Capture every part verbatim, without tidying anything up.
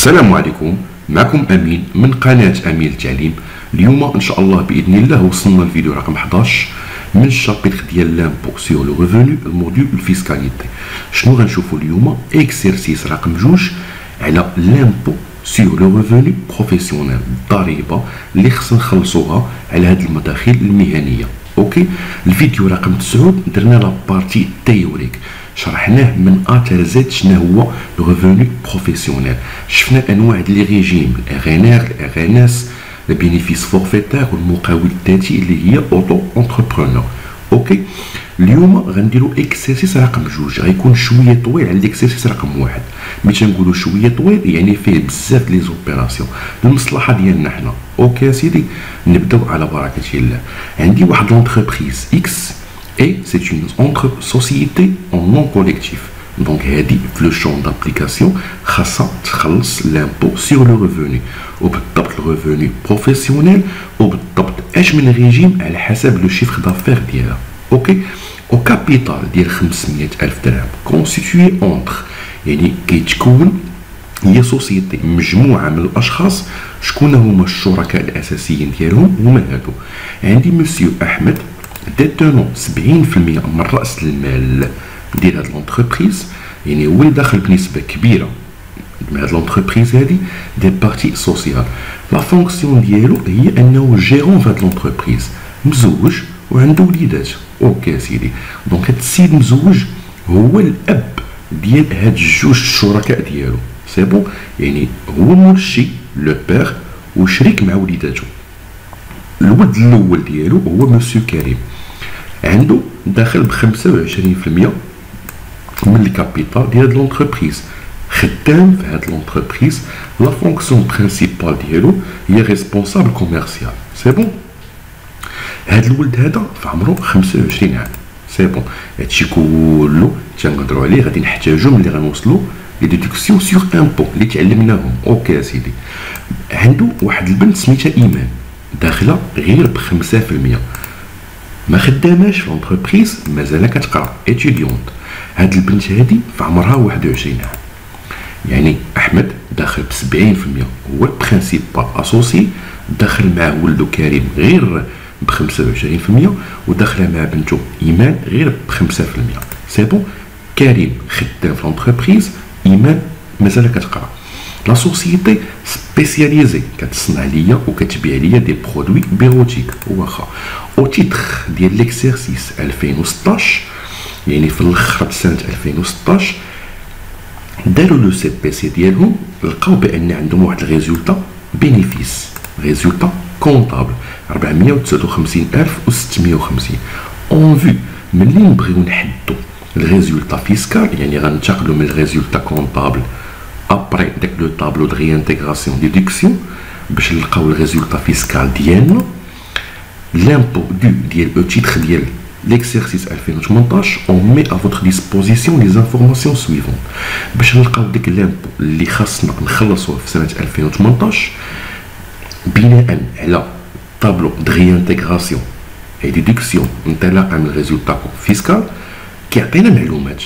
السلام عليكم، معكم امين من قناه امين التعليم. اليوم ان شاء الله باذن الله وصلنا الفيديو رقم حداش من الشابيتر ديال لامبو سيغ لو ريفوني الموديول الفيسكاليتي. شنو غنشوفوا اليوم؟ اكسرسيس رقم جوج على لامبو سيغ لو ريفوني بروفيسيونيل، الضريبه اللي خصنا نخلصوها على هذه المداخيل المهنيه. اوكي، الفيديو رقم تسعة درنا لا بارتي تيوريك، شرحناه من ا حتى زد شنو هو لو ريفوني بروفيسيونيل، شفنا انواع ديال لي ريجيم، الاغ ان ار، الاغ ان اس، البينيفيس فورفيتار والمقاول الذاتي اللي هي اوتو انتربرونور. اوكي، اليوم غنديرو اكسرسيس رقم جوج، غيكون شويه طويل على الاكسرسيس رقم واحد. ملي تنقولوا شويه طويل يعني فيه بزاف لي زوبيراسيون المصلحه ديالنا حنا. اوكي سيدي، نبداو على بركه الله. عندي واحد لونتربريز اكس et c'est une entre société en non collectif. Donc هذه في لو شون دابليكاسيون خاصها تخلص لامبو سيغ لو ريفوني، وبالضبط الريفوني بروفيسيونيل، وبالضبط اش من ريجيم على حسب لو شيفر دافير ديالها. اوكي، او كابيتال ديال خمسمية ألف درهم كونستيتوي اونتر، يعني كيتكون هي سوسيتي مجموعه من الاشخاص. شكون هما الشركاء الاساسيين ديالهم؟ هما هادو. عندي مسيو احمد ديتونو سبعين في المية من راس المال ديال هاد لونتربريز، يعني هو اللي داخل بنسبه كبيره من هاد لونتربريز هادي دي بارتي سوسيال. لا فونكسيون ديالو هي انه جيرون في هاد لونتربريز، مزوج وعنده وليدات. اوكي سيدي، دونك هاد السيد مزوج هو الاب ديال هاد جوج الشركاء ديالو، سي بون، يعني هو مرشي لو بير وشريك مع وليداتو. الولد الاول ديالو هو مسيو كريم، عنده داخل ب خمسة وعشرين في المية من الكابيتال ديال هاد لونتربريز، خدام في هاد لونتربريز. لا فونكسيون برينسيبال ديالو هي ريسبونسابل كوميرسيال، سي بون. هاد الولد هذا في عمرو خمسة وعشرين عام، سي بون. هادشي كله تنقدروا عليه غادي نحتاجو ملي غنوصلوا لي ديدكسيون سيغ امبو اللي تعلمناهم. اوكي سيدي، عنده واحد البنت سميتها ايمان، داخله غير ب خمسة في المية، ما خداماش في لونتربريز، مازال كتقرا اتيديونت. هاد البنت هادي في عمرها واحد وعشرين عام، يعني احمد داخل ب سبعين في المية، هو البرينسيبال اسوسي، داخل مع ولدو كريم غير ب خمسة وعشرين في المية، وداخله مع بنته ايمان غير ب خمسة في المية. سي بون، كريم خدام في لونتربريز، ايمان مازال كتقرا. لا سوسيتي سبيسياليزي كتصنع ليا وكتبيع ليا دي برودوي بيروتيك. واخا او تيتر ديال ليكسيرسيس ألفين وستطاش، يعني في الاخر سنه ألفين وستطاش، داروا لو سي بي سي ديالهم، لقاو بان عندهم واحد الريزولتا بينيفيس، ريزولتا كونطابل أربعمية وتسعة وخمسين ألف وستمية وخمسين. اون فيو ملي نبغيو نحدو الريزولتا فيسكال، يعني غنتقلوا من الريزولتا كونطابل ابري داك لو طابلو دو ريانتيغراسيون ديدكسيون باش نلقاو الريزولتا فيسكال ديالنا. لامبو دو ديال او تيتر ديال ليكسيرسيس ألفين وثمنطاش، اون مي ا فوتر ديسبوزيسيون لي زانفورماسيون سويفون باش نلقاو ديك لامبو اللي خاصنا نخلصوه في سنه ألفين وثمنطاش بناء على طابلو دو ريانتيغراسيون اي ديدكسيون انطلاقا من الريزولتا فيسكال كيعطينا معلومات.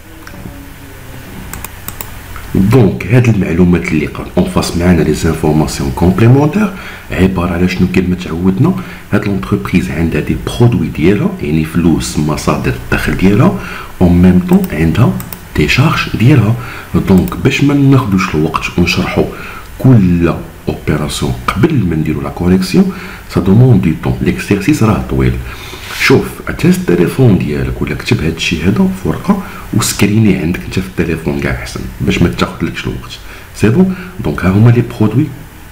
دونك هاد المعلومات اللي قال اون فاس معنا لي زانفورماسيون كومبليمونتير عباره على شنو؟ كيما تعودنا، هاد لونتربريز عندها دي برودوي ديالها، يعني فلوس، مصادر الدخل ديالها، اون ميم طون عندها دي شارج ديالها. دونك باش ما ناخدوش الوقت ونشرحوا كل اوبيراسيون قبل ما نديرو لا كونيكسيون، سا دوموند دو طون، ليكسيرسيس راه طويل. شوف، عتاز التليفون ديالك ولا كتب هادشي هذا في ورقه وسكرينيه عندك انت في التليفون كاع احسن باش ما تاخذلكش الوقت. سي بون، دونك ها هما لي برودوي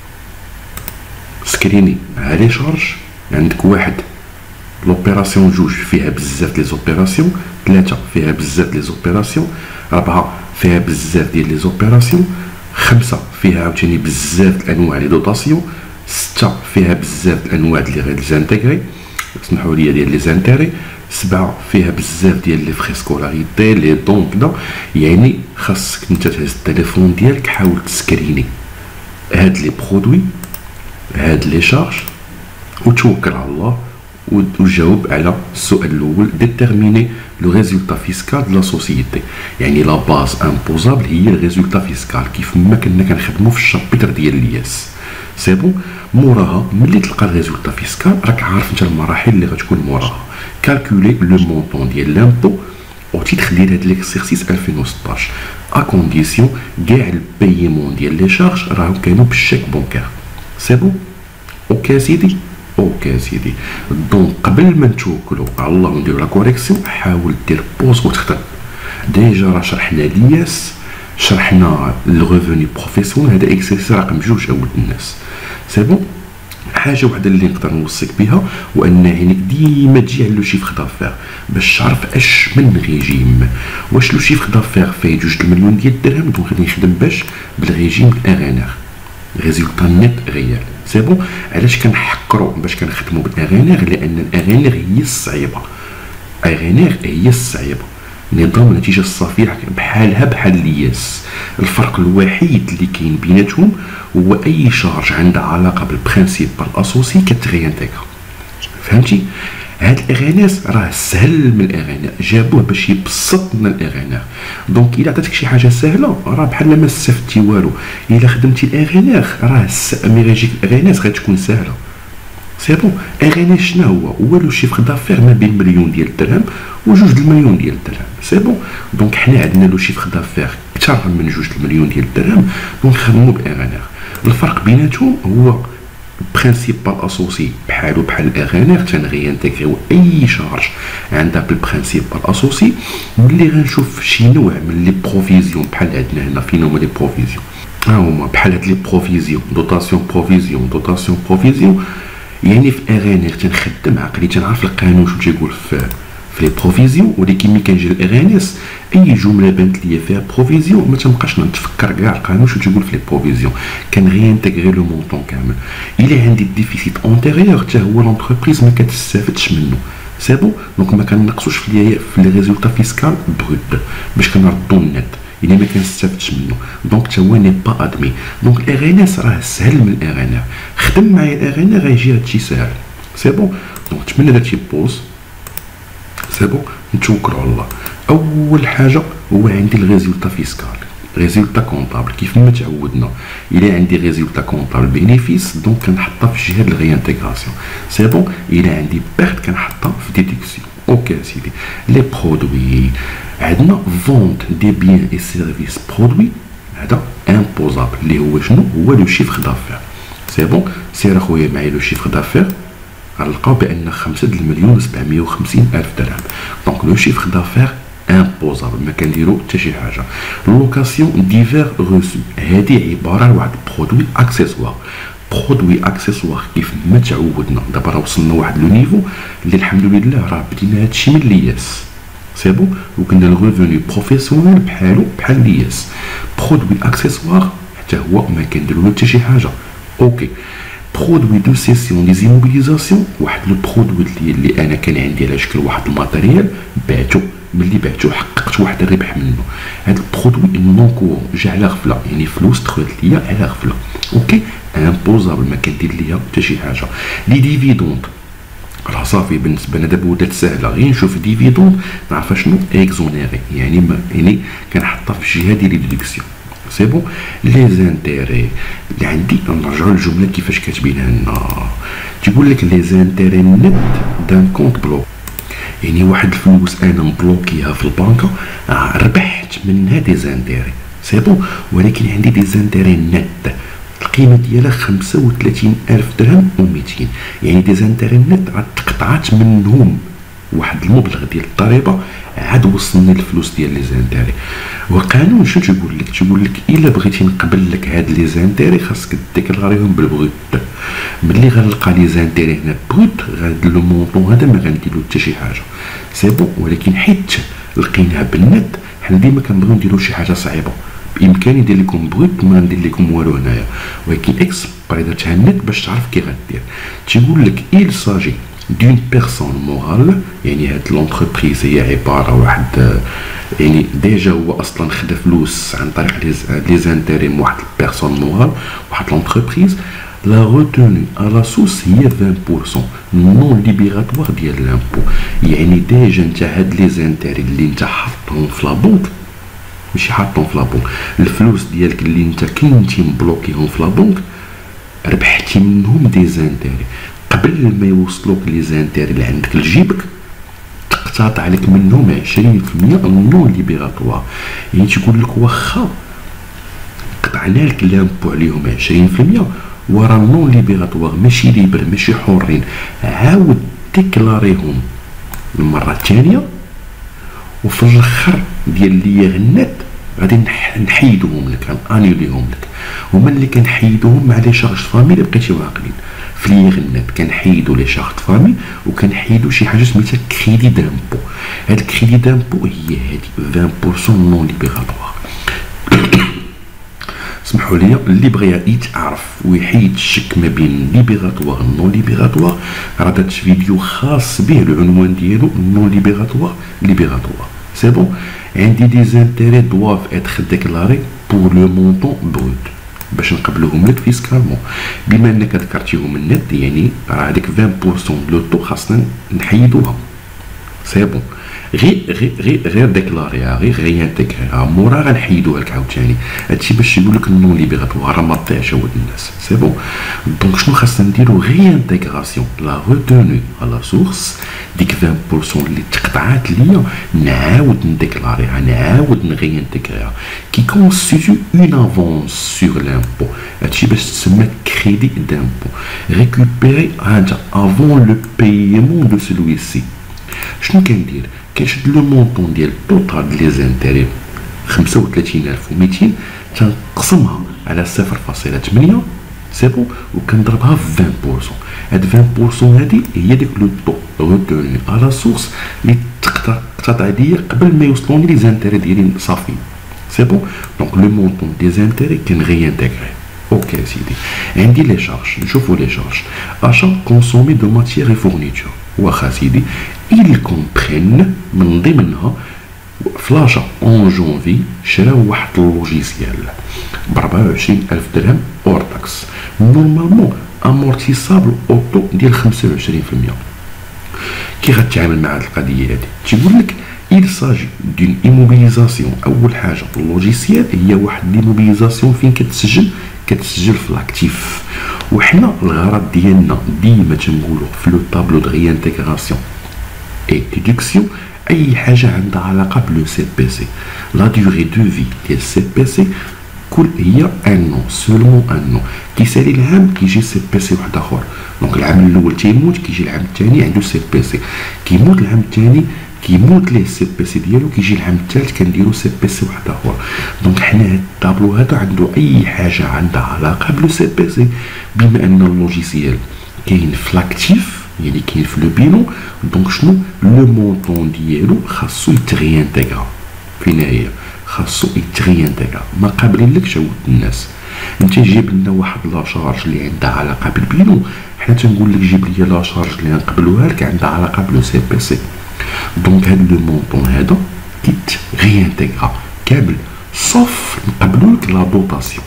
سكريني. ها لي شارج، عندك واحد لوبيراسيون، جوج فيها بزاف لي زوبيراسيون، ثلاثه فيها بزاف لي زوبيراسيون، ربعه فيها بزاف ديال لي زوبيراسيون، خمسه فيها عاوتاني بزاف الانواع لي دوطاسيون، سته فيها بزاف الانواع ديال لي زانتيغري، اسمحوا لي ديال لي زانتيري، سبعه فيها بزاف ديال لي فري سكولاريتي لي دون كدا. يعني خاصك انت تهز التليفون ديالك، حاول تسكريني هاد لي برودوي، هاد لي شارج، وتوكل على الله وجاوب على السؤال الاول ديتيرميني لو ريزولتا فيسكال دو لا سوسيتي. يعني لا باز امبوزابل هي الريزولتا فيسكال كيف ما كنا كنخدموا في الشابيتر ديال الياس. سي بون. موراها ملي تلقى الريزولتا فيسكال راك عارف انت المراحل اللي غتكون موراها. كالكولي لو مونطون ديال لامبو او تيتر ديال هاد ليكسيرسيس ألفين وستطاش ا كونديسيون كاع البايمون ديال لي شارج راهم كانوا بالشيك بونكير. سي بون. اوكي سيدي. اوكي سيدي. دونك قبل ما نتوكلوا على الله ونديرو لا كوريكسيون حاول دير بوز وتخدم. ديجا راه شرحنا الياس، شرحنا الريفوني بروفيسيونيل، هذا اكسيرسيس رقم جوج اول الناس. سي بون. حاجه وحده اللي نقدر نوصيك بها وان يعني ديما تجي على لو شيفر دافير باش تعرف اش من ريجيم. واش لو شيفر دافير فيه جوج المليون ديال الدرهم دونك غادي نخدم باش بالريجيم ار ان ار ريزولتا نيت ريال. سي بون. علاش كنحكروا باش كنخدموا بالار ان ار؟ لان الار ان ار هي الصعيبه. ار ان ار هي الصعيبه. نظام النتيجه الصافيه بحالها بحال الياس. الفرق الوحيد اللي كاين بيناتهم هو اي شارج عندها علاقه بالبرانسيبال اسوسي كتريانتيغا. فهمتي؟ هاد الار ان اس راه سهل من الار ان ار، جابوه باش يبسط لنا الار ان ار. دونك الا عطاتك شي حاجه سهله راه بحال ما استفدتي والو. الا خدمتي الار ان ار راه ملي غيجيك الار ان اس غتكون سهله. سي بون. ار ان اس شنو هو؟ هو لو شيفر دافير ما بين مليون ديال الدرهم وجوج المليون ديال الدرهم. سي بون. دونك حنا عندنا لو شيفر دافير اكثر من جوج المليون ديال الدرهم دونك نخدمو بالار ان ار. الفرق بيناتهم هو برينسيبال اسوسي بحالو بحال الار ان ار تنغيانتيغريو اي شارج عندها بالبرينسيبال اسوسي. ملي غنشوف شي نوع من لي بروفيزيون بحال عندنا هنا فين هما لي بروفيزيون ها هما بحال هاد لي بروفيزيون دوتاسيون بروفيزيون دوتاسيون بروفيزيون. يعني في ار ان ار تنخدم عقلي تنعرف القانون شنو تيقول في في لي بروفيزيون، ولكن ملي كنجي الار ان اس اي جمله بانت ليا فيها بروفيزيون ما تنبقاش نتفكر كاع القانون شنو تيقول في لي بروفيزيون، كنغيانتيغري لو مونطون كامل. الا عندي ديفيسيت اونتيريور حتى هو لونتربريز ما كتستافدش منه. سي بون. دونك ما كنقصوش في لي في لي ريزولتا فيسكال بروت باش كنردو النت الا ما كنستافدش منه. دونك تا هو ني با ادمي. دونك الار ان اس راه سهل من الار ان ار. خدم معايا الار ان ار غيجي هادشي ساهل. سي بون. دونك نتمنى درتي بوز. سي بون. نتوكلوا على الله. اول حاجه هو عندي الريزولتا فيسكال ريزولتا كونطابل كيف ما تعودنا. الا عندي ريزولتا كونطابل بينيفيس دونك كنحطها في جهه الريانتيغراسيون. سي بون. الا عندي بيرت كنحطها في ديديكسيون. اوكي سيدي. لي برودوي عندنا فونت دي بيان اي سيرفيس برودوي هذا امبوزابل اللي هو شنو هو لو شيفر دافير. سي بون. سير اخويا معايا لو شيفر دافير غنلقاو بان خمسة د المليون و سبعمية وخمسين الف درهم. دونك لو شيفر دافير امبوزابل ما كنديرو حتى شي حاجه. لوكاسيون ديفير روسو هذه عباره عن واحد برودوي اكسيسوار. برودوي اكسيسوار كيف ما تعودنا. دابا راه وصلنا لواحد لو نيفو اللي الحمد لله راه بدينا هادشي من الياس. سي بون. وكنا الريفوني بروفيسيونيل بحالو بحال الياس. برودوي اكسيسوار حتى هو ما كنديرو له حتى شي حاجه. اوكي. برودوي دو سيسيون دي زيموبيليزاسيون واحد لو برودوي اللي انا كان عندي على شكل واحد الماتيريال بعتو. ملي بعتو حققت واحد الربح منه. هاد البرودوي نون كورون جا على غفله يعني فلوس دخلت ليا على غفله. اوكي. امبوزابل ما كندير ليا حتى شي حاجه. لي ديفيدوند راه صافي بالنسبه لنا دابا ولات ساهله غير نشوف ديفيدوند نعرف شنو اكزونيري يعني ما يعني كنحطها في الجهه ديال لي ديدكسيون. سي بون. لي زانتيري اللي عندي نرجعوا للجمله كيفاش كاتبينها لنا. تيقول لك لي زانتيري نت دان كونت بلوك يعني واحد الفلوس انا مبلوكيها في البنكه ربحت منها دي زانتيري. سي بون. ولكن عندي دي زانتيري نت القيمه ديالها خمسة وثلاثين الف درهم ومئتين يعني دي زانتيري نت عاد تقطعات منهم واحد المبلغ ديال الضريبه عاد وصلني الفلوس ديال لي زانتيري. والقانون شنو تيقول لك؟ تيقول لك الا بغيتي نقبل لك هاد لي زانتيري خاصك ديكلاريهم بالبروت. ملي غنلقى لي زانتيري هنا بروت غاد لو مونطون هذا ما غنديرو حتى شي حاجه. سي بون. ولكن حيت لقيناها بالنت حنا ديما كنبغيو نديرو شي حاجه صعيبه. بامكاني ندير لكم بروت ما ندير لكم والو هنايا ولكن اكس بريداتها النت باش تعرف كي غدير. تيقول لك il s'agit d'une personne morale يعني هاد لونتربريز هي عباره واحد يعني ديجا هو اصلا خدا فلوس عن طريق لي زانتيري من واحد البيرسون مورال واحد لونتربريز لا روتوني على سوس هي عشرين بالمية نون ليبيغاتوار ديال لامبو. يعني ديجا انت هاد لي زانتيري اللي انت حاطهم في لابونك، ماشي حاطهم في لابونك، الفلوس ديالك اللي انت كنتي مبلوكيهم في لابونك ربحتي منهم دي زانتيري. قبل ما يوصلوك لي زانتيري اللي عندك لجيبك تقتطع لك منهم عشرين بالمية نون ليبيغاتوار. يعني تقول لك واخا قطعنا لك لامبو عليهم عشرين بالمية ورا نون ليبيغاتوار ماشي ليبر ماشي حرين، عاود ديكلاريهم المره الثانيه وفي الاخر ديال لي غنات غادي نحيدوهم لك انيوليهم لك. هما اللي كنحيدوهم مع لي شارج فامي اللي بقيتي واقلين في لي غنات، كنحيدو لي شارج فامي وكنحيدو شي حاجه سميتها كريدي دامبو. هاد الكريدي دامبو هي هادي عشرين بالمية نون ليبيغاتوار. اسمحوا لي اللي بغى يتعرف ويحيد الشك ما بين ليبيغاتوار نون ليبيغاتوار راه درت فيديو خاص به، العنوان ديالو نون ليبيغاتوار ليبيغاتوار. سي بون. عندي دي زانتيري دواف اتر ديكلاري بور لو مونطون بروت باش نقبلوهم لك فيسكالمون. بما انك ذكرتيهم النت يعني راه هذيك عشرين بالمية لو طو خاصنا نحيدوها. سي بون. غير غير غير غير ديكلاريها غير غير انتيغريها مورا غنحيدوها لك عاوتاني. هادشي باش يقول لك النون ليبيغاتوار ما طيعش ود الناس. سي بون. دونك شنو خاصنا نديرو؟ غير انتيغراسيون لا روتوني على سورس ديك عشرين بالمية اللي تقطعات ليا نعاود نديكلاريها نعاود نغي انتيغريها كي كونستيتيو اون افونس سور لامبو. هادشي باش تسمى كريدي دامبو ريكوبيري هذا افون لو بايمون دو سلوي سي. شنو كندير؟ كنشد لو مونطون ديال التوتال ديال لي زانتيري خمسة وثلاثين ألف ومئتين تنقسمها على صفر فاصلة ثمانية. سي بون. وكنضربها في عشرين بالمية. هاد عشرين بالمية هادي هي ديك لو طو روتوني على سورس اللي تقتطع ليا قبل ما يوصلوني لي زانتيري ديالي صافي. سي بون. دونك لو مونطون دي زانتيري كنغي انتيغري. اوكي سيدي. عندي لي شارج، نشوفو لي شارج. اشا كونسومي دو ماتيير اي فورنيتور. واخا سيدي ils comprennent من ضمنها فلاشا اون جونفي شراو واحد اللوجيسيال ب أربعة وعشرين ألف درهم اور تاكس نورمالمون امورتيسابل اوتو ديال خمسة وعشرين بالمية. كي غتعامل مع هاد القضيه هادي تيقول لك il s'agit d'une immobilisation. اول حاجه اللوجيسيال هي واحد ليموبيليزاسيون فين كتسجل كتسجل في لاكتيف. وحنا الغرض ديالنا ديما تنقولوا في لو طابلو دو غي انتيغراسيون اي ديدكسيون اي حاجه عندها علاقه بلو سي بي سي. لا دوري دو في ديال سي بي سي كل هي ان نو سولمون ان نو. كيسالي العام كيجي سي بي سي واحد اخر. دونك العام الاول تيموت كيجي العام الثاني عنده سي بي سي. كيموت العام الثاني كيموت ليه السي بي سي ديالو كيجي العام الثالث كنديرو سي بي سي واحد اخر. دونك حنا هاد الطابلو هذا عنده اي حاجه عندها علاقه بلو سي بي سي. بما ان اللوجيسيال كاين في لاكتيف يعني كاين في لو بينو دونك شنو لو مونطون ديالو خاصو يتغي انتيغرا. فين هي خاصو يتغي انتيغرا. ما قابلين لكش ود الناس انت جيب لنا واحد لا شارج اللي عندها علاقه بالبينو حنا تنقول لك جيب لي لا شارج اللي نقبلوها لك عندها علاقه بلو سي بي سي. دونك هاد لو مونطون هذا كيت غي انتيغرا كامل صوف نقبلو لك لا دوطاسيون.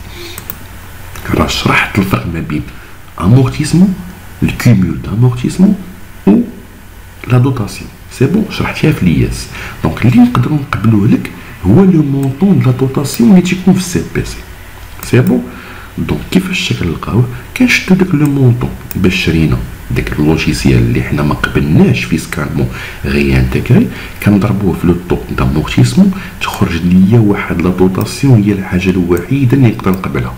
راه شرحت الفرق ما بين امورتيسمون الكومول d'amortissement و لا دوطاسيون. سي بون شرحتيها في لياس. دونك اللي نقدروا نقبلوه لك هو لو مونطون لا دوطاسيون اللي تيكون في السي بي سي. سي بون. دونك كيفاش كنلقاوه؟ كنشدو داك لو مونطون باش شرينا داك اللوجيسيال اللي حنا ما قبلناش فيسكالمون غي انتيغري كنضربوه في لو طو دامورتيسمون تخرج ليا واحد لا دوطاسيون هي الحاجه الوحيده اللي نقدر نقبلها.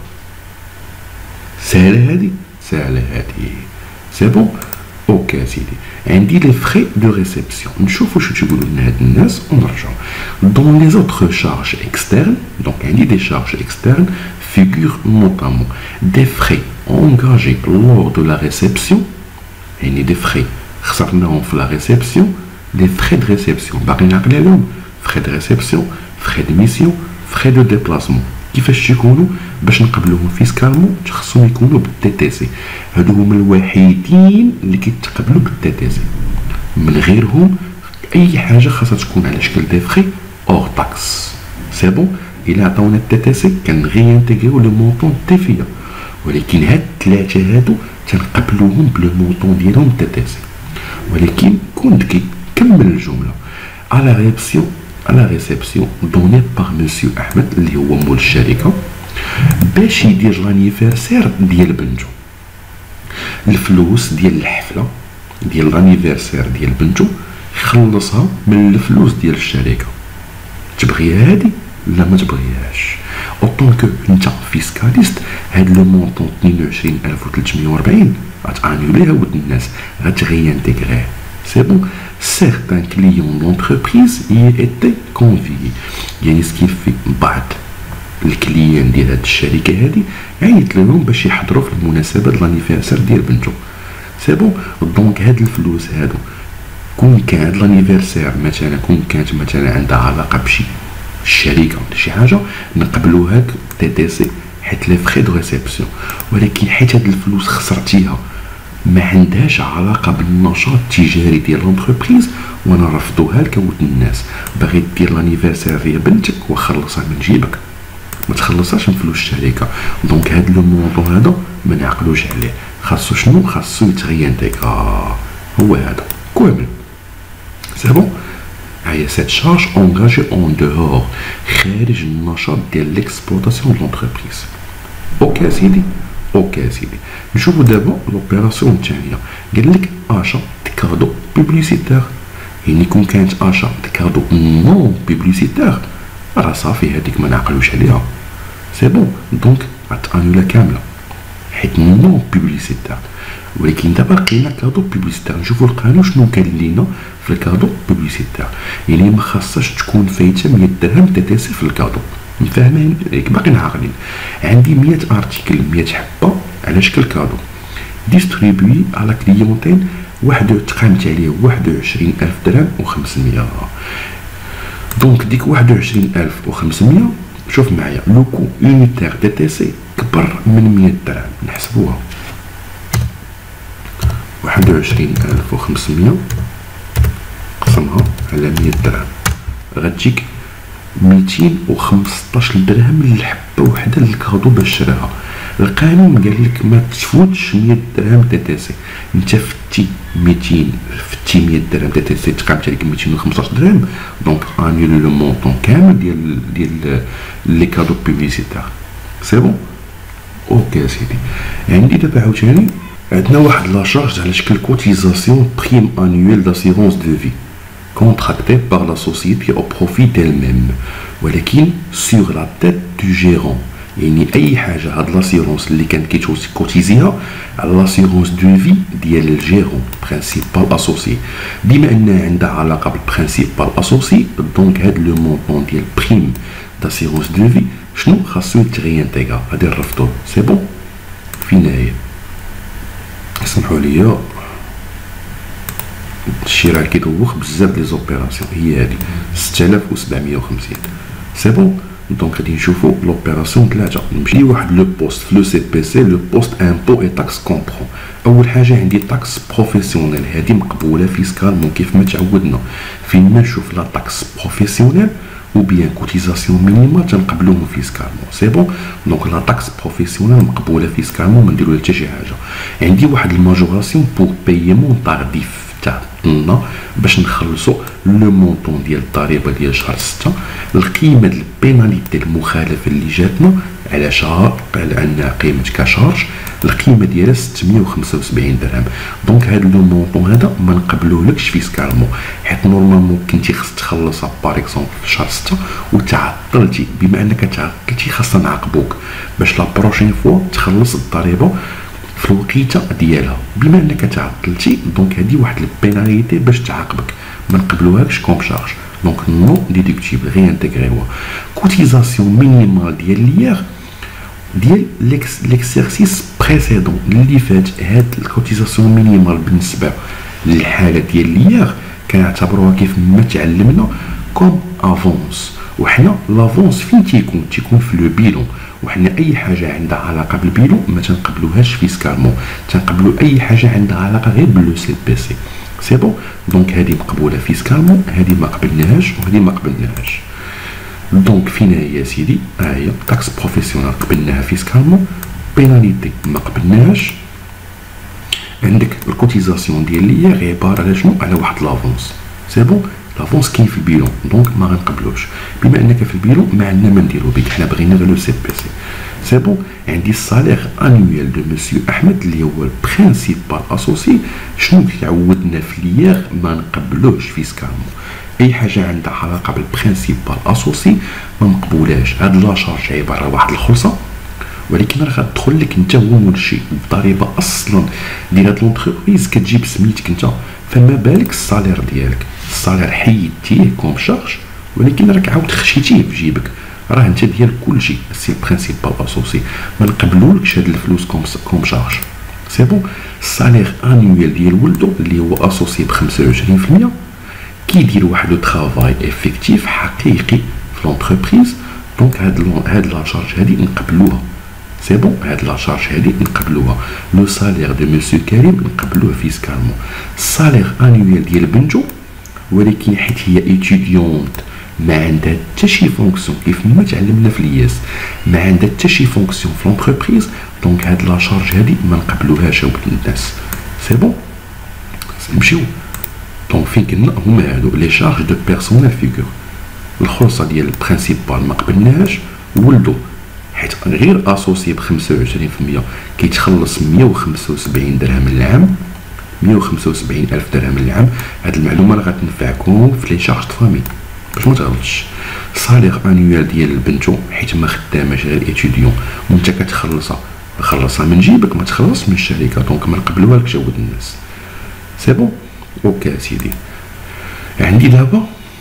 ساهله هادي ساهله هادي. سي بون. اوكي سيدي. عندي لي فري دو ريسبسيون نشوفو شو تيقولوا لنا هاد الناس ونرجعو. دون لي زوتر شارج اكسترن دونك عندي دي شارج اكسترن فيغور نوتامون دي فري انغاجي لور دو لا ريسبسيون يعني دي فري خسرناهم في لا ريسبسيون. لي فري دو ريسبسيون باقي نعقل عليهم فري دو ريسبسيون فري دو ميسيون فري دو ديبلاسمون. كيفاش يكونوا باش نقبلوهم فيسكالمون خصهم يكونوا بالتي تي سي. هادو هما الوحيدين اللي كيتقبلوا بالتي تي سي. من غيرهم اي حاجه خاصها تكون على شكل دي فري اور تاكس. سي بون. الى عطاونا التي تي سي كنغي انتيغيو لو مونطون تي فيا ولكن هاد الثلاثه هادو تنقبلوهم بلو مونطون ديالهم تي تي سي. ولكن كون كيكمل الجمله على ريسبسيون على ريسبسيون دوني باغ مسيو احمد اللي هو مول الشركه باش يدير لانيفرسير ديال بنتو. الفلوس ديال الحفله ديال لانيفرسير ديال بنتو يخلصها من الفلوس ديال الشركه. تبغيها هادي لا ما تبغيهاش؟ اوطون كو انت فيسكاليست هاد لو مونطون اثنين وعشرين ألف وثلاثمية وأربعين غتانيوليه ود الناس غتغيانتيغريه. سي بون سيغتان كليون لونتربريز ي ايتي كونفيي، يعني سكيفي بعض الكليان ديال هاد الشركه هادي عيط لهم باش يحضروا في المناسبه د لانيفرسير ديال بنتو. سي بون دونك هاد الفلوس هادو كون كان هاد لانيفرسير مثلا كون كانت مثلا عندها علاقه بشي الشركه ولا شي حاجه نقبلوها تي تي سي حيت لي فري دو ريسبسيون. ولكن حيت هاد الفلوس خسرتيها ما عندهاش علاقه بالنشاط التجاري ديال لونتربريز وانا رفضوها لك ود الناس، باغي دير لانيفرسير ديال بنتك وخلصها من جيبك ما تخلصهاش من فلوس الشركه. دونك هاد لو مونطون هذا ما نعقلوش عليه، خاصو شنو؟ خاصو يتغيانتيغرا هو هذا كامل. سي بون هي سيت شارج انغاجي اون دهور خارج النشاط ديال ليكسبلوطاسيون د لونتربريز. اوكي سيدي اوكي سيدي. نشوفو دابا لوبيراسيون الثانيه. قال لك اشا دي كادو بوبليسيتير، يعني كون كانت اشا دي كادو نون بوبليسيتير راه صافي هذيك ما نعقلوش عليها. سي بون دونك غتانولا كامله حيت نون بوبليسيتير. ولكن دابا لقينا كادو بوبليسيتير. نشوفو القانون شنو كان لينا في الكادو بوبليسيتير. يعني ما خاصهاش تكون فايته مية درهم تي تي سي في الكادو. مفاهمين ياك؟ باقيين عاقلين. عندي مية ارتيكل مية حبه على شكل كادو ديستريبوي على كليونتين واحد تقامت عليه واحد وعشرين ألف درهم وخمسمية. دونك ديك واحد وعشرين ألف وخمسمية شوف معايا لو كو يونيتير تي تي سي كبر من مية درهم. نحسبوها واحد وعشرين ألف وخمسمية قسمها على مية درهم غتجيك ميتين وخمسطاش درهم للحبه وحده للكادو باش شراها. القانون قال لك ما تفوتش مية درهم تي تي سي. انت فتي ميتين فتي مية درهم تي تي سي تقامت عليك ميتين وخمسطاش درهم. دونك انيول لو مونطون كامل ديال ديال لي كادو بوبليسيتير. سي بون اوكي سيدي. عندي دابا عاوتاني عندنا واحد لا شارج على شكل كوتيزاسيون بريم انويل داسيرونس دو في contracté par la société au profit d'elle-même ولكن sur la tête du gérant. يعني اي حاجه هاد لاسيرونس اللي كانت كيتكوتيزيها على لاسيرونس دو في ديال الجيرون برينسيبال اسوسي. بما انها عندها علاقه بالبرينسيبال اسوسي دونك هاد لو مونطون ديال بريم داسيرونس دو في شنو خاصو يتغيانتيغا غادي نرفضوه. سي بون فين هي؟ اسمحوا لي الشراء كيدوخ بزاف لي زوبيراسيون. هي هادي ستة آلاف وسبعمية وخمسين. سي بون دونك غادي نشوفو لوبيراسيون ثلاثة. نمشي لواحد لو بوست في لو سي بي سي لو بوست امبو اي تاكس كومبرون. اول حاجه عندي تاكس بروفيسيونيل هادي مقبوله فيسكالمون كيف ما تعودنا. فين ما نشوف لا تاكس بروفيسيونيل ou bien cotisation minimale تنقبلوهم فيسكالمون. سي بون دونك لا تاكس بروفيسيونيل مقبوله فيسكالمون ما نديرو حتى شي حاجه. عندي واحد الماجوراسيون بور بايمون طارديف تاع لنا باش نخلصوا لو مونطون ديال الضريبه ديال شهر ستة. القيمه ديال البيناليتي المخالفه اللي جاتنا على شهر على انها قيمه كشارج القيمه ديالها ستمية وخمسة وسبعين درهم. دونك هذا لو مونطون هذا ما نقبلوهلكش فيسكالمون حيت نورمالمون كنتي خصك تخلصها باغ اكزومبل في شهر ستة وتعطلتي. بما انك تعطلتي خاصنا نعاقبوك باش لا بروشين فوا تخلص الضريبه في الوقيته ديالها. بما انك تعطلتي دونك هذه واحد البيناليتي باش تعاقبك ما نقبلوهاش كوم شارج. دونك نو ديدكتيبل غير انتغريوها. كوتيزاسيون مينيمال ديال ليير ديال ليكسيرسيس بريسيدون اللي فات. هاد الكوتيزاسيون مينيمال بالنسبه للحاله ديال ليير كنعتبروها كيف ما تعلمنا كوم افونس. وحنا لافونس فين تيكون؟ تيكون في لو بيلون. وحنا اي حاجه عندها علاقه بالبيلون ما تنقبلوهاش فيسكالمون. تنقبلوا اي حاجه عندها علاقه غير باللو سي بي سي. سي بون دونك هذه مقبوله فيسكالمون هذه ما قبلناهاش وهذه ما قبلناهاش. دونك فين هي يا سيدي؟ ها هي تاكس بروفيسيونال قبلناها فيسكالمون بيناليتي ما قبلناهاش. عندك الكوتيزاسيون ديال لي عباره على شنو؟ على واحد لافونس. سي بون لافونس كاين في البيلون دونك ما غنقبلوش. بما انك في البيلون ما عندنا ما نديرو بك، حنا بغينا غير لو سي بي سي. سي بون عندي الصالير انويل دو مسيو احمد اللي هو البرينسيبال اسوسي. شنو تعودنا في ليير ما نقبلوش فيسكالمون. اي حاجه عندها علاقه بالبرينسيبال اسوسي ما مقبولاش. هاد لا شارج عباره واحد الخلصه، ولكن راه غتدخل لك انت هو مول شي الضريبه اصلا ديال هاد لونتربريز كتجيب سميتك انت. فما بالك الصالير ديالك، الصالير حيدتيه كوم شارج ولكن راك عاود خشيتيه في جيبك، راه انت ديال كلشي. سي برينسيبال اسوسي ما نقبلولكش هاد الفلوس كوم كوم شارج. سي بون الصالير انويل ديال ولدو اللي هو اسوسي ب خمسة وعشرين في المية كيدير واحد لو ترافاي افيكتيف حقيقي في لونتربريز. دونك هاد هاد لا شارج هادي نقبلوها. سي بون هاد لا شارج هادي نقبلوها. لو سالير دو مسيو كريم نقبلوه فيسكالمون. السالير انويل ديال بنتو ولكن حيت هي ايتيديونت ما عندها حتى شي فونكسيون كيف ما تعلمنا في الياس، ما عندها حتى شي فونكسيون في لونتربريز، دونك هاد لا شارج هادي ما نقبلوهاش ولد الناس. سي بون نمشيو. دونك فين كنا هما هادو لي شارج دو بيرسونيل فيغور. الخلصه ديال البرينسيبال ما قبلناهاش. ولدو حيت غير اسوسي ب خمسة وعشرين في المية كيتخلص مية وخمسة وسبعين درهم العام، مية وخمسة وسبعين الف درهم العام. هاد المعلومه راه غتنفعكم في لي شارج فامي باش ما تغلطش. الصالير انويل ديال بنتو حيت ما خداماش غير ايتيديون وانت كتخلصها، خلصها من جيبك ما تخلص من الشركه، دونك ما نقبلوها لك جود الناس. سي بون اوكي سيدي. عندي دابا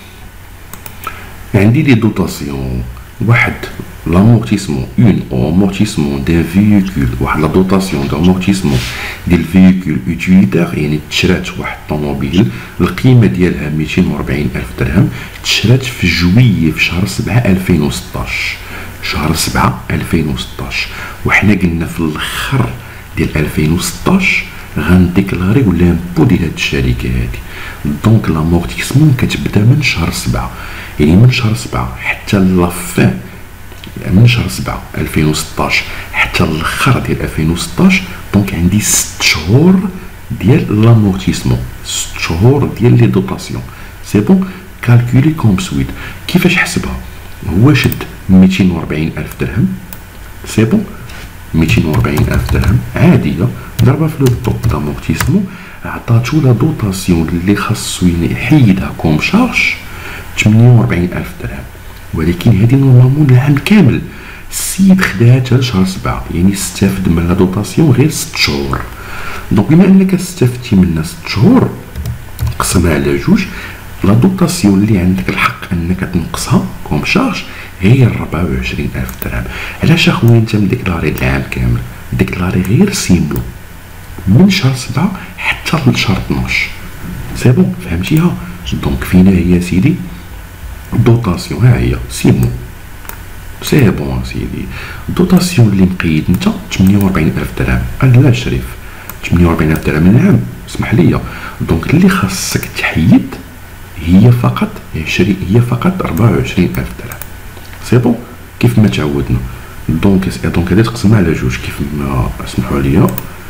عندي لي دوطاسيون. واحد لامورتيسمون اون امورتيسمون دان فيكول، واحد لا دوطاسيون دامورتيسمون ديال فيكول اوتيليتير، يعني تشرات واحد الطوموبيل القيمه ديالها ميتين وربعين الف درهم، تشرات في جويي في شهر سبعة ألفين وستطاش. شهر سبعة ألفين وستطاش وحنا قلنا في الاخر ديال ألفين وستطاش غنديكلاريو لامبو ديال هاد الشركه هادي. دونك لامورتيسمون كتبدا من شهر سبعة، يعني من شهر سبعة حتى لافان، من شهر سبعة ألفين وستطاش حتى الاخر ديال ألفين وستطاش. دونك عندي ست شهور ديال لامورتيسمون، ست شهور ديال لي دوطاسيون. سي بون كالكولي كوم سويت. كيفاش حسبها؟ هو شد ميتين وربعين الف درهم. سي بون ميتين وربعين الف درهم عاديه، ضربها في لو طو دامورتيسمون، عطاتو لا دوطاسيون اللي خاصو يحيدها كوم شارج ثمانية وأربعين ألف درهم. ولكن هذه نورمالمون العام كامل. السيد خداها حتى لشهر سبعة، يعني استافد من لا دوطاسيون غير ست شهور. دونك بما انك استفدتي منها ست شهور قسمها على جوج، لا دوطاسيون اللي عندك الحق انك تنقصها كوم شارج هي ربعة وعشرين ألف درهم. علاش اخويا انت مديكلاري العام كامل؟ ديكلاري غير سيمو من شهر سبعة حتى لشهر اثناش. سي بون فهمتيها؟ دونك فينا هي سيدي دوطاسيون، ها هي سيمو. سي بون سيدي. الدوطاسيون اللي مقيد انت ثمانية وأربعين ألف درهم. انا لا شريف ثمانية وأربعين ألف درهم العام، اسمح لي. دونك اللي خاصك تحيد هي فقط عشرين، هي فقط أربعة وعشرين ألف درهم. سي بون كيف ما تعودنا. دونك دونك هادي تقسمها على جوج كيف ما اسمحوا لي.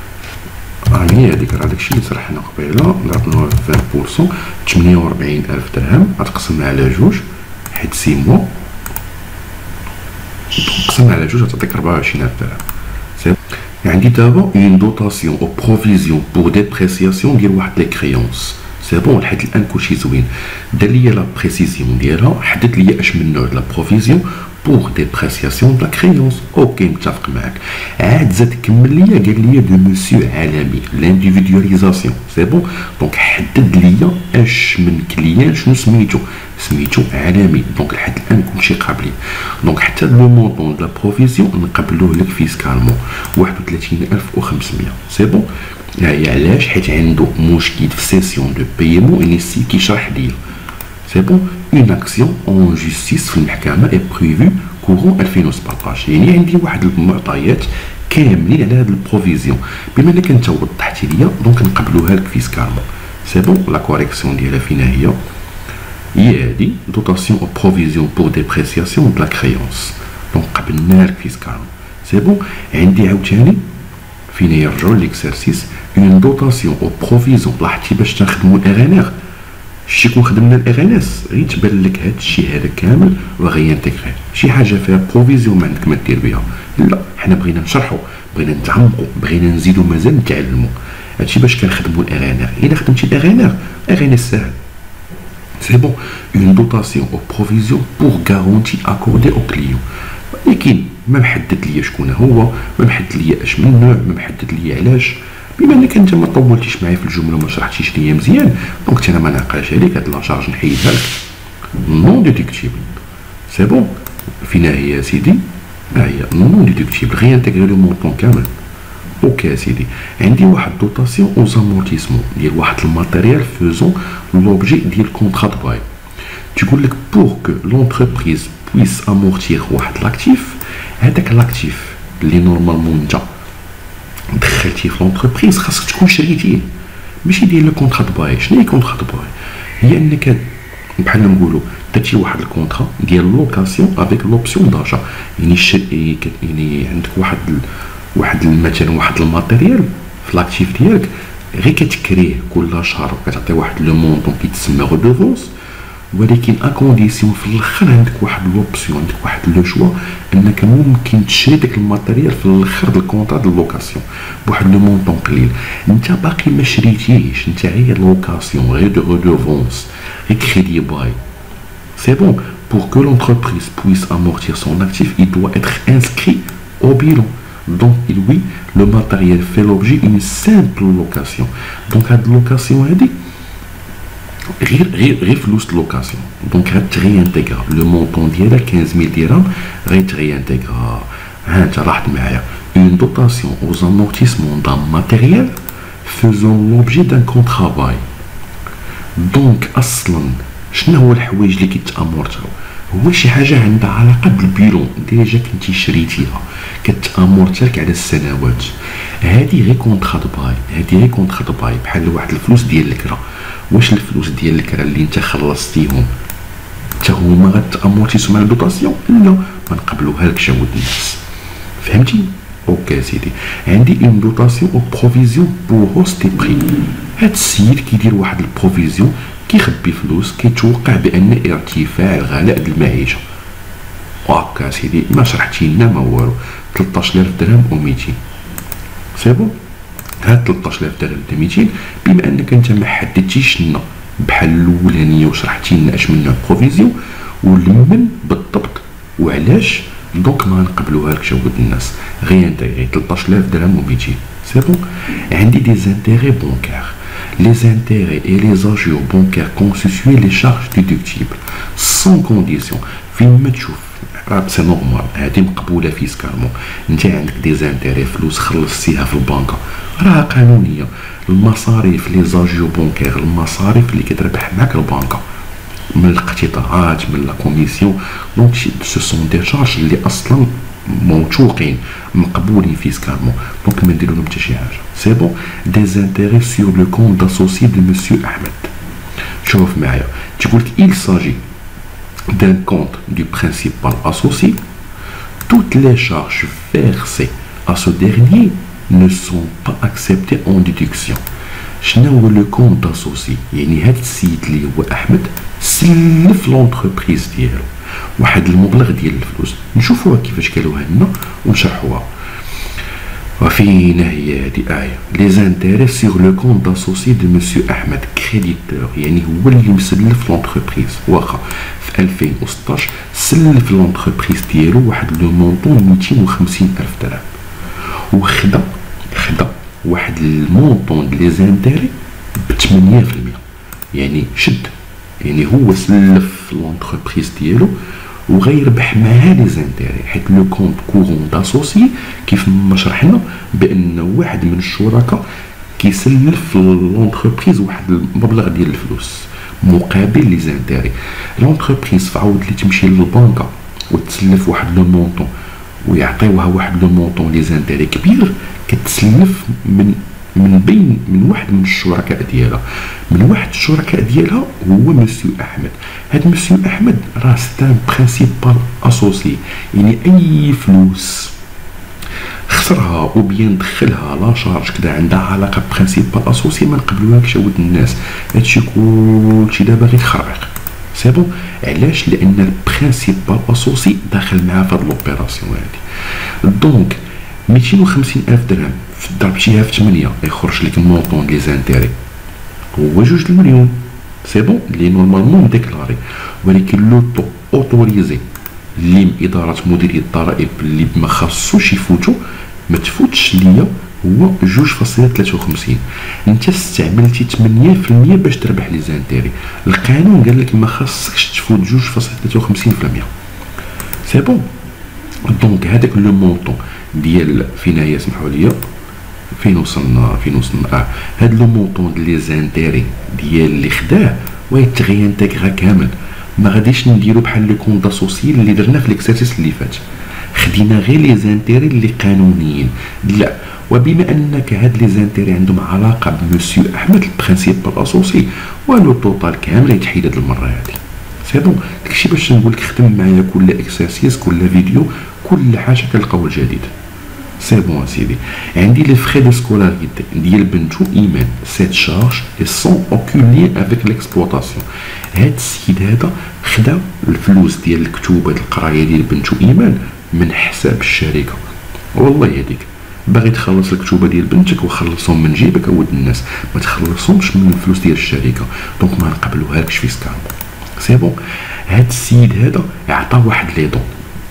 راني هذيك راه داكشي اللي شرحنا قبيله ضربناها في عشرين بالمية ثمانية وأربعين ألف درهم غتقسمها على جوج حيت سي موا، تقسمها على جوج غتعطيك أربعة وعشرين ألف درهم. عندي دابا اون دوطاسيون او بروفيزيون بور ديبريسياسيون ديال واحد لي كريونس. سي بون لحد الان كلشي زوين. دار ليا لا بريسيزيون ديالها، حدد ليا اش من نوع لا بروفيزيون بور ديبريسياسيون دو لا كريونس. اوكي متفق معاك. عاد زاد كمل ليا قال ليا دو مسيو عالمي لانديفيدواليزاسيون. سي بون دونك حدد ليا اش من كليان شنو سميتو، سميتو عالمي. دونك لحد الان كلشي قابلين. دونك حتى لو مونطون دو لا بروفيزيون نقبلوه لك فيسكالمون واحد وثلاثين ألف وخمسمية. سي بون هي علاش؟ حيت عنده مشكل في سيسيون دو بايمون انيسي كيشرح ليا. سي بون اون اكسيون اون جوستيس في المحكمه اي بريفو كورون ألفين وسبعطاش. يعني عندي واحد المعطيات كاملين على هاد البروفيزيون. بما انك انت وضحتي ليا دونك نقبلوها لك فيسكالمون. سي بون لا كوريكسيون ديالها فينا هي هي هادي دوطاسيون او بروفيزيون بور ديبريسياسيون دو لا كريونس. دونك قبلناها لك فيسكالمون. سي بون. عندي عاوتاني فين يرجعوا ليكسيرسيس اون دوطاسيون او بروفيزيون. لاحظتي باش تنخدموا الاغانيغ شتي كون خدمنا الاغانيس غير تبان لك هاد الشيء هذا كامل وغينتيغري. شي حاجه فيها بروفيزيون ما عندك ما دير بها، لا حنا بغينا نشرحوا، بغينا نتعمقوا، بغينا نزيدوا مازال نتعلموا. هادشي باش كنخدموا الاغانيغ. الا خدمتي الاغانيغ اغاني ساهل. سي بون اون دوطاسيون او بروفيزيون بور غارونتي اكوردي او كليون. ولكن ما محدد ليا شكون هو، ما محدد ليا اش من نوع، ما محدد ليا علاش. بما انك انت ما طولتيش معايا في الجمله وما شرحتيش ليا مزيان، دونك انا ما نعقلش عليك هاد لاشارج نحيدها لك. نون ديتيكتيبل سي بون. فينا هي يا سيدي؟ ها هي نون ديتيكتيبل غي انتيغري لو مونطون كامل. اوكي يا سيدي. عندي واحد دوطاسيون او زامورتيسمون ديال واحد الماتيريال فوزون لوبجي ديال كونطرا دو باي. تقول لك بور كو لونتربريز بويس امورتيغ واحد لاكتيف، هذاك لاكتيف اللي نورمالمون انت دخلتيه في لونتربريز خاصك تكون شريتيه، ماشي ديال لو كونطرا دو باي. شنو هي كونطرا دو باي؟ هي انك بحال نقولوا درتي واحد الكونطرا ديال لوكاسيون افيك لوبسيون داجا، يعني شري يعني عندك واحد ال... واحد مثلا واحد الماتيريال في لاكتيف ديالك غير كتكريه كل شهر كتعطي واحد لو مونطون كيتسمى ريدوفونس، ولكن ا كونديسيون في الاخر عندك واحد لوبسيون، عندك واحد لو شوا انك ممكن تشري داك الماتيريال في الاخر ديال الكونطرا ديال اللوكاسيون بواحد لو مونطون قليل. انت باقي ما شريتيش، انت غير لوكاسيون، غير دو ريدوفونس، غير كريدي باي. سي بون. pour que l'entreprise puisse amortir son actif, il doit être inscrit au bilan. Donc oui, le matériel fait l'objet d'une simple location. Donc cette location a dit غير غير غير فلوس لوكاسيون. دونك غتريانتيغرا لو مونطون ديالها خمسة مية درهم، غيتريانتيغرا. ها انت لاحظ معايا اون دوطاسيون او زامورتيسمون دان ماتيريال فوزون لوبجي دان كونطرافاي. دونك اصلا شنو هو الحوايج اللي كيتامورتاو؟ هو شي حاجه عندها علاقه بالبيلون ديجا كنتي شريتيها كتامورتالك على السنوات. هادي غير كونطرا دو باي، هادي غير كونطرا دو باي بحال واحد الفلوس ديال الكرا. واش الفلوس ديال الكرا اللي انت خلصتيهم حتى هما غتامورتيسو مع الدوطاسيون؟ لا، ما نقبلوهالكش يا ولد الناس. فهمتي؟ اوكي سيدي. عندي اون دوطاسيون او بروفيزيون بور هوست بري. هاد السيد كيدير واحد البروفيزيون كيخبي فلوس كيتوقع بان ارتفاع الغلاء د المعيشه. هاكا سيدي ما شرحتي لنا ما والو. ثلاطاش ألف درهم و ميتين. سي بون. هاد ثلاطاش ألف درهم و ميتين بما انك انت ما حددتيش لنا بحال الاولانيه وشرحتي لنا اش من نوع بروفيزيون ولمن بالضبط وعلاش، دونك ما نقبلوها لكش ولد الناس. غير انتيغي ثلاطاش ألف درهم و ميتين. سي بون. عندي دي زانتيغي بونكار. Les intérêts et les agios bancaires constituent les charges déductibles sans condition. فين ما تشوف راه سي نورمال هادي مقبوله فيسكالمون. انت عندك دي زانتيري فلوس خلصتيها في البنكه راه قانونيه. المصاريف لي زاجيو بونكير المصاريف اللي كتربح معاك البنكه من الاقتطاعات من لا كوميسيون، دونك سو سون دي شارج اللي اصلا موثوقين مقبولين فيسكالمون، دونك ما نديرو لهم حتى شي حاجه. سي بون. دي زانتيري سور لو كونت داسوسي دو مسيو احمد. شوف معايا تقول لك il s'agit d'un compte du principal associé. Toutes les charges versées à ce dernier ne sont pas acceptées en déduction. شنو هو لو كونت داسوسي؟ يعني هاد السيد اللي هو احمد سلف لونتربريز ديالو واحد المبلغ ديال الفلوس. نشوفوها كيفاش قالوها لنا ونشرحوها. وفينا هي هادي آية. لي زانتيري سيغ لو كونت داسوسي دو مسيو أحمد كريديتور، يعني هو اللي مسلف لونتربريز. واخا في ألفين وستطاش سلف لونتربريز ديالو واحد لو مونطون ميتين وخمسين ألف درهم، وخدا خدا واحد المونطون ديال لي زانتيري ب ثمانية في المية. يعني شد، يعني هو سلف لونتربريز ديالو وغيربح معها لي زانتيري، حيت لو كونت كورون داسوسي كيف ما شرحنا بان واحد من الشركاء كيسلف لونتربريز واحد المبلغ ديال الفلوس مقابل لي زانتيري. لونتربريز فعاود اللي تمشي للبنكه وتسلف واحد لو مونطون ويعطيوها واحد لو مونطون لي زانتيري كبير، كتسلف من من بين من واحد من الشركاء ديالها. من واحد الشركاء ديالها هو مسيو احمد. هاد مسيو احمد راه ستان برينسيبال اسوسي، يعني اي فلوس خسرها وبيان دخلها لا شارج كدا عندها علاقه برينسيبال اسوسي ما نقبلوهاش ود الناس. هادشي كلشي دابا غير تخربيق. سي بون. علاش؟ لان البرينسيبال اسوسي داخل معاه في هاد لوبيراسيون هادي. دونك ميتين وخمسين الف درهم ضربتيها في ثمانية يخرج لك المونطون لي زانتيري هو جوج المليون. سي بون لي نورمالمون ديكلاري، ولكن لو طو اوتوريزي اللي من اداره مديريه الضرائب اللي ما خاصوش يفوتو ما تفوتش ليا هو جوج فاصلة ثلاثة وخمسين. انت استعملتي ثمانية في المية باش تربح لي زانتيري. القانون قال لك ما خاصكش تفوت جوج فاصلة ثلاثة وخمسين في المية. سي بون. دونك هذاك لو مونطون ديال فين هي سمحوا لي فين وصلنا فين وصلنا اه هاد لو مونطون ديال لي زانتيري ديال اللي خداه ويتغينتيغرا كامل. ما غاديش نديرو بحال لو كونط اسوسي اللي درنا في ليكسيرسيس اللي فات، خدينا غير لي زانتيري اللي قانونيين. لا، وبما انك هاد لي زانتيري عندهم علاقه بمسيو احمد البرينسيبال اسوسي ولو توتال كامل يتحيد هاد المره هادي. سي بون. داكشي باش نقول لك خدم معايا كل اكسرسيس كل فيديو كل حاجه كنلقاو الجديد. سي بون سيدي. عندي لي فري دو سكولاريتي ديال بنتو ايمان سيت شارج اي سون اوكول لين افيك ليكسبلوطاسيون. هاد السيد هذا خدا الفلوس ديال الكتوبه ديال القرايه ديال بنتو ايمان من حساب الشركه. والله هذيك باغي تخلص الكتوبه ديال بنتك وخلصهم من جيبك اود الناس، ما تخلصهمش من الفلوس ديال الشركه. دونك ما نقبلوهالكش فيسكال. سي بون. هاد السيد هذا عطى واحد لي دون،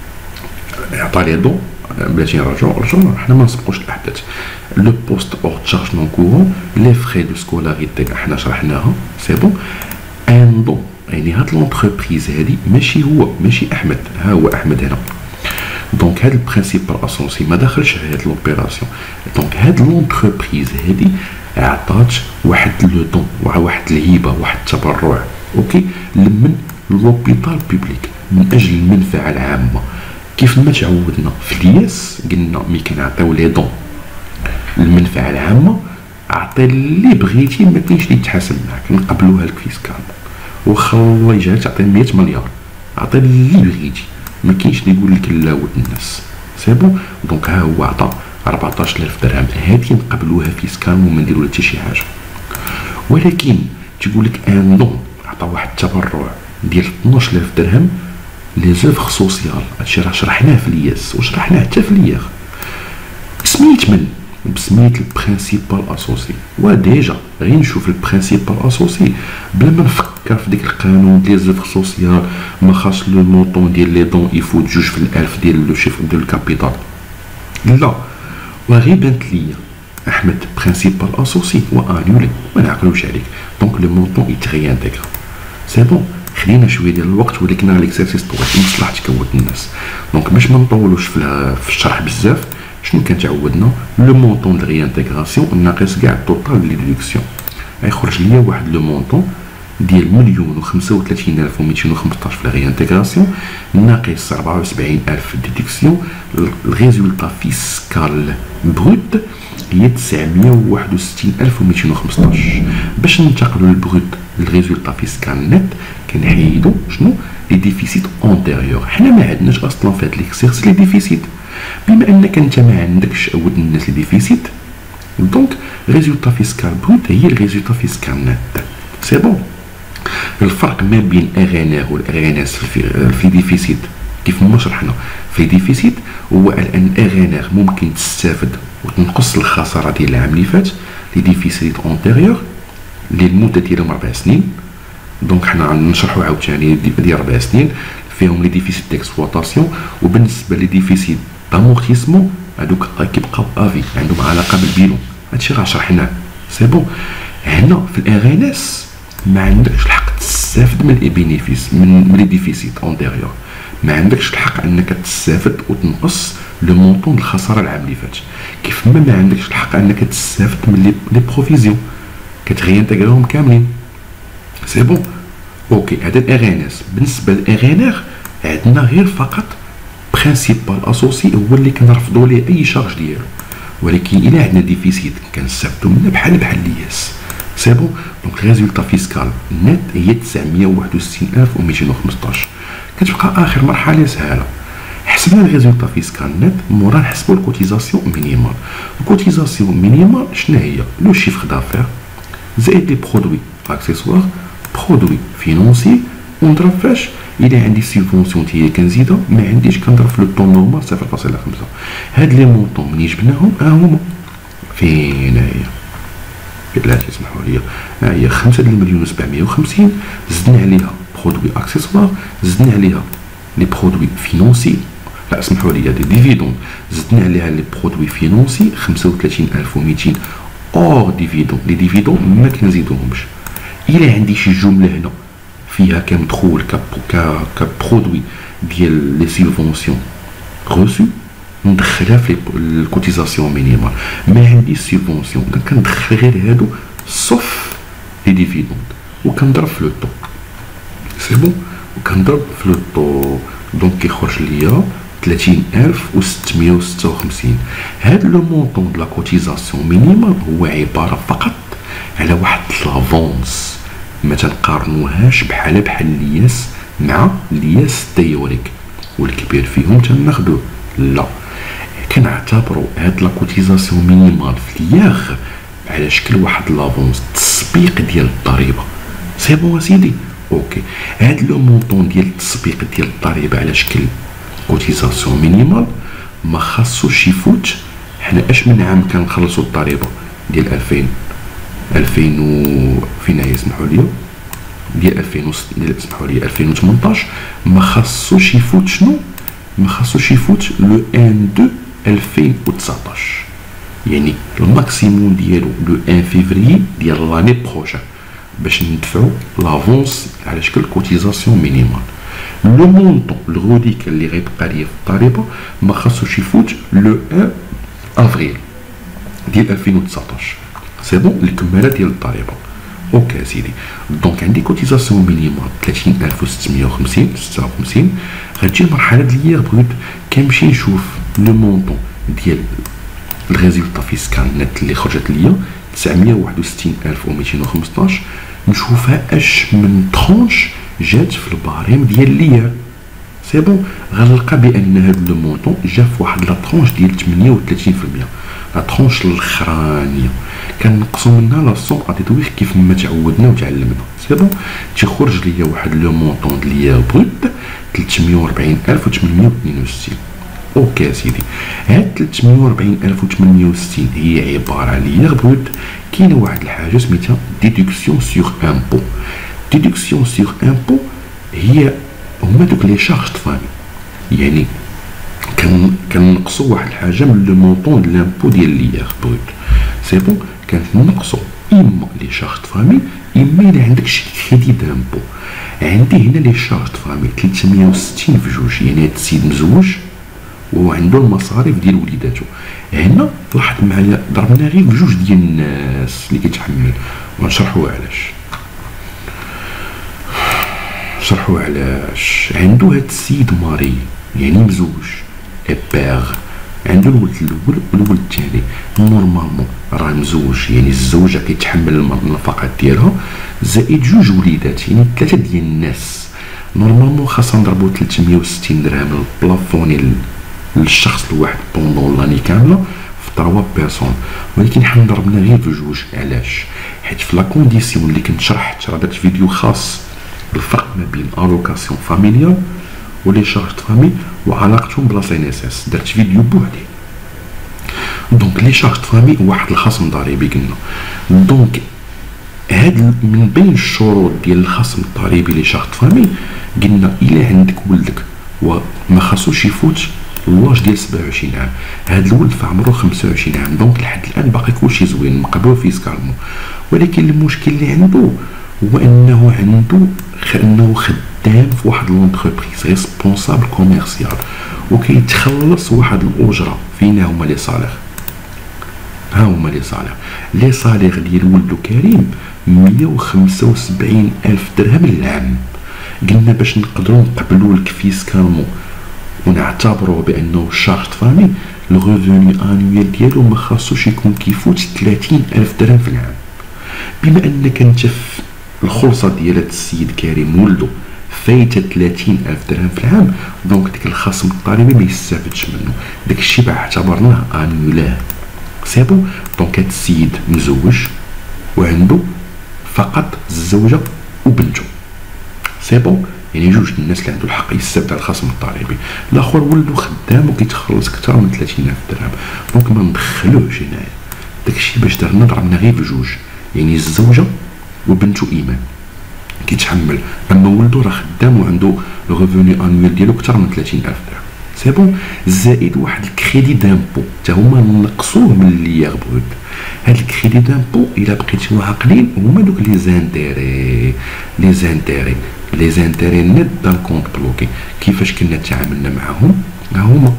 عطى لي دون بلاتي نرجعو رجعو حنا ما نسبقوش الاحداث. لو بوست اور تشارج نون كورون لي فري دو سكولاريتي حنا شرحناها. سي بون. ان دون يعني هاد لونتربريز هادي ماشي هو ماشي احمد، ها هو احمد هنا. دونك هاد البرينسيبال اسونسي ما داخلش في هاد لوبيراسيون. دونك هاد لونتربريز هادي عطات واحد لو دون واحد الهبه واحد التبرع اوكي لمن لوبيتال بوبليك من اجل المنفعه العامه. كيف ما تعودنا في الياس قلنا ملي كنعطيو لي دون المنفعه العامه عطي اللي بغيتي ما كاينش اللي يتحاسب معاك نقبلوها لك فيسكال. واخا الله يجعلك تعطي مية مليار عطي اللي بغيتي ما كاينش اللي يقول لك لا ولد الناس. سي بون. دونك ها هو عطى أربعطاش ألف درهم هادي نقبلوها فيسكال وما نديرو حتى شي حاجه. ولكن تقول لك ان دون عطى واحد التبرع ديال اثناش ألف درهم لي زوفر سوسيال. هادشي راه شرحناه في الياس وشرحناه حتى في الياغ. سميت من بسميت البرينسيبال اسوسي. وديجا غير نشوف البرينسيبال اسوسي بلا ما نفكر في ديك القانون ديال زوفر سوسيال ما خاص لو مونطون ديال لي دون يفوت جوج في الالف ديال لو شيفر ديال الكابيتال. لا، وغير بانت ليا احمد برينسيبال اسوسي وانولي ما نعقلوش عليك. دونك لو مونطون يتغيانتيغرا. سي بون. خلينا شويه ديال الوقت ولكن راه ليكسيرسيس طويل لمصلحتك ود الناس. دونك باش ما نطولوش في, في الشرح بزاف شنو كان تعودنا لو مونطون دو ريانتيغراسيون ناقص كاع التوتال لي ديدكسيون غيخرج ليا واحد لو مونطون ديال مليون وخمسة وثلاثين ألف ومئتين وخمسطاش في ريانتيغراسيون ناقص ربعة وسبعين ألف ديدكسيون. الريزولتا فيسكال بروت هي تسعمية وواحد وستين ألف ومئتين وخمسطاش. باش ننتقلوا للبروت الريزولتا فيسكال نت كنحيدو شنو لي ديفيسيت اونتيريور. حنا ما عندناش اصلا في هاد ليكسيرس لي ديفيسيت. بما انك انت ما عندكش اود الناس لي ديفيسيت دونك ريزولتا فيسكال بروت هي الريزولتا فيسكال نت. سي بون. الفرق ما بين ار ان ار والار ان اس في ديفيسيت كيف ما شرحنا في ديفيسيت هو ان ار ان ار ممكن تستافد وتنقص الخساره ديال العام اللي فات لي ديفيسيت اونتيريور اللي المده ديالهم ربع سنين. دونك حنا نشرحوا عاوتاني ديال ربع سنين فيهم لي ديفيسيت ديكسبلوطاسيون. وبالنسبه لي ديفيسيت دامورتيسمون هادوك كيبقاو افي عندهم علاقه بالبيلون. هادشي راه شرحناه. سي بون. هنا في الار ان اس ما عندكش الحق تستافد من البينيفيس من لي ديفيسيت اونتيريور. ما عندكش الحق انك تستافد وتنقص لو مونطون الخساره العام اللي فات. كيف ما ما عندكش الحق انك تستافد من لي بروفيزيون كتغيانتيغريهم كاملين. سي بون. اوكي. هذا الار ان اس. بالنسبه للار ان ار عندنا غير فقط برينسيبال اسوسي هو اللي كنرفضوا ليه اي شارج ديالو. ولكن الا عندنا ديفيسيت كنستافدوا منه بحال بحال الياس. سي بون. دونك ريزولتا فيسكال نت هي تسعمية وواحد وستين ألف ومئتين وخمسطاش. كتبقى اخر مرحله سهله حسبنا الريزولتا فيسكال نت، مورا نحسبو الكوتيزاسيون مينيمال. الكوتيزاسيون مينيمال شنو هي؟ لو شيفر دافير زائد لي برودوي اكسيسوار برودوي فينونسي، ونضرب فاش؟ إلا عندي سيبونسيون تي هي كنزيدها، ما عنديش كنضرب في لو طون نورمال صفر فاصلة خمسة. هاد لي مونطون منين جبناهم ها هما فين هي؟ لا تسمحوا لي، ها هي خمسة المليون وسبعمية وخمسين، زدنا عليها برودوي اكسيسوار، زدنا عليها لي برودوي فينونسي، لا اسمحوا لي دي ديفيدون، زدنا عليها لي برودوي فينونسي خمسة وثلاثين ألف ومئتين اور ديفيدون. لي ديفيدون ما كنزيدوهمش. إلا عندي شي جملة هنا فيها كمدخول كبرودوي ديال لي سيبونسيون غوسو، ندخلها في الكوتيزاسيون مينيمال. ما عندي سيبونسيون كندخل غير هادو صوف لي ديفيدون، وكنضرب في لو طو سي بون، وكنضرب في لو طو دونك كيخرج ليا ثلاثين ألف وستمية وستة وخمسين. هاد لو مونطون د لا كوتيزاسيون مينيمال هو عباره فقط على واحد لافونس، ما تنقارنوهاش بحال بحال الياس مع الياس تيوريك والكبير فيهم تناخدوه، لا كنعتبروا هاد لا كوتيزاسيون مينيمال في الياغ على شكل واحد لافونس تسبيق ديال الضريبه. سي بون سيدي اوكي. هاد لو مونطون ديال التسبيق ديال الضريبه على شكل كوتيزاسيون مينيمال ما خاصوش يفوت. حنا اش من عام كنخلصوا الضريبه ديال ألفين ألفين و فين هي اسمحوا لي ديال ألفين و ديال اسمحوا لي ألفين وثمنطاش، ما خاصوش يفوت شنو؟ ما خاصوش يفوت لو واحد اثنين ألفين وتسعطاش، يعني الماكسيموم ديالو لو واحد فيفري ديال لاني بروجين باش ندفعوا لافونس على شكل كوتيزاسيون مينيمال. لو مونطون الغوديك اللي غيبقى ليا في الضريبه ما خاصوش يفوت لو واحد افريل ديال ألفين وتسعطاش. سي بون الكماله ديال الضريبه اوكي سيدي. دونك عندي كوتيزاسيون مينيمال ثلاثين ألف وستمية وخمسين ستة وخمسين. غتجي المرحله ديال ليغ بروت كنمشي نشوف لو مونطون ديال الريزولتا فيسكال نت اللي خرجت ليا تسعمية وواحد وستين ألف ومئتين وخمسطاش، نشوفها اش من ترونش جات في الباريم ديال ليغ. سي بون غنلقى بان هاد لو مونطون جا في واحد لا ترونش ديال ثمانية وثلاثين بالمية، لا ترونش الاخرانيه كنقصوا منها لا سوم اديتويغ كيف ما تعودنا وتعلمنا. سي بون تيخرج ليا واحد لو مونطون د ليغ بروت ثلاثمية وأربعين ألف وثمانمية واثنين وستين. اوكي سيدي. هاد ثلاثمية وأربعين ألف وثمانمية وستين هي عباره على ليغ بروت. كاينه واحد الحاجه سميتها ديدكسيون سور امبو. ديدكسيون سور امبو هي هما دوك لي شارج د فامي، يعني كان كنقصوا واحد الحاجه من لو مونطون د لامبو ديال ليغ بروت. سي بون كنقصوا اما لي شارج د فامي اما الا عندك شي كريدي دامبو. عندي هنا لي شارج د فامي ثلاثمية وستين في جوج، يعني هاد السيد مزوج وعنده المصاريف ديال وليداتو. هنا لاحظ معايا ضربنا غير بجوج ديال الناس اللي كيتحمل، ونشرحوا علاش. شرحوا علاش. عنده هاد السيد ماري يعني مزوج ابيغ، عنده الولد الاول والولد الثاني. نورمالمون راه مزوج، يعني الزوجه كيتحمل النفقات ديالها زائد جوج وليدات، يعني ثلاثه ديال الناس. نورمالمون خاصنا نضربو ثلاثمية وستين درهم البلافوني للشخص الواحد بوندون لاني كامله في تروا بيرسون، ولكن حنا ضربنا غير بجوج. علاش؟ حيت في لا كونديسيون اللي كنت شرحت راه درت فيديو خاص بالفرق ما بين الوكاسيون فاميليال ولي شارج فامي وعلاقتهم بلا سي ان اس اس، درت فيديو بوحدي. دونك لي شارج فامي واحد الخصم ضريبي قلنا. دونك هاد من بين الشروط ديال الخصم الضريبي لي شارج فامي قلنا الا عندك ولدك وما خاصوش يفوت الواج ديال سبعة وعشرين عام، هاد الولد في عمرو خمسة وعشرين عام، دونك لحد الان باقي كلشي زوين مقبول فيسكالمون. ولكن المشكل اللي عنده هو انه عنده انه خدام في واحد لونتربريز ريسبونسابل كوميرسيال وكيتخلص واحد الاجره. فين هما لي صالير؟ ها هما لي صالير. لي صالير ديال ولدو كريم مية وخمسة وسبعين الف درهم للعام. قلنا باش نقدروا نقبلوا لك فيسكالمون ونعتبروه بانه شارج فامي، لو ريفوني انويل ديالو ما خاصوش يكون كيفوت ثلاثين الف درهم في العام. بما انك انت في الخلصه ديال هاد السيد كريم ولدو فايته ثلاثين ألف درهم في العام، دونك ديك الخصم الضريبي ما يستافدش منه، داك الشيء بقى اعتبرناه انولاه. سي بون. دونك هاد السيد مزوج وعنده فقط الزوجه وبنته. سي بون، يعني جوج الناس اللي عنده الحق يستافد على الخصم الضريبي. الاخر ولدو خدام وكيتخلص اكثر من ثلاثين ألف درهم، دونك ما ندخلوهش هنايا. داكشي باش درنا ضربنا غير بجوج، يعني الزوجه وبنته ايمان كيتحمل، اما ولدو راه خدام وعنده لو ريفوني انويل ديالو اكثر من ثلاثين ألف درهم. سي بون. زائد واحد الكريدي دامبو حتى هما نقصوه من الليير بروت. هاد الكريدي دامبو الا بقيتو عاقلين هما دوك لي زانتيري لي زانتيري لي زانتيري نت دان كونط بلوكي. كيفاش كنا تعاملنا معاهم؟ ها هما.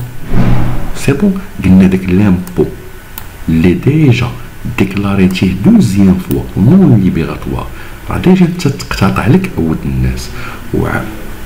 سي بون. قلنا داك لامبو اللي ديجا ديكلاريتيه دوزيام فوا نون ليبيراتوار، راه ديجا انت تقتطع لك اود الناس وع